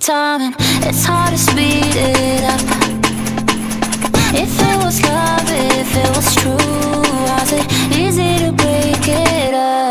time, and it's hard to speed it up. If it was love, if it was true, was it easy to break it up?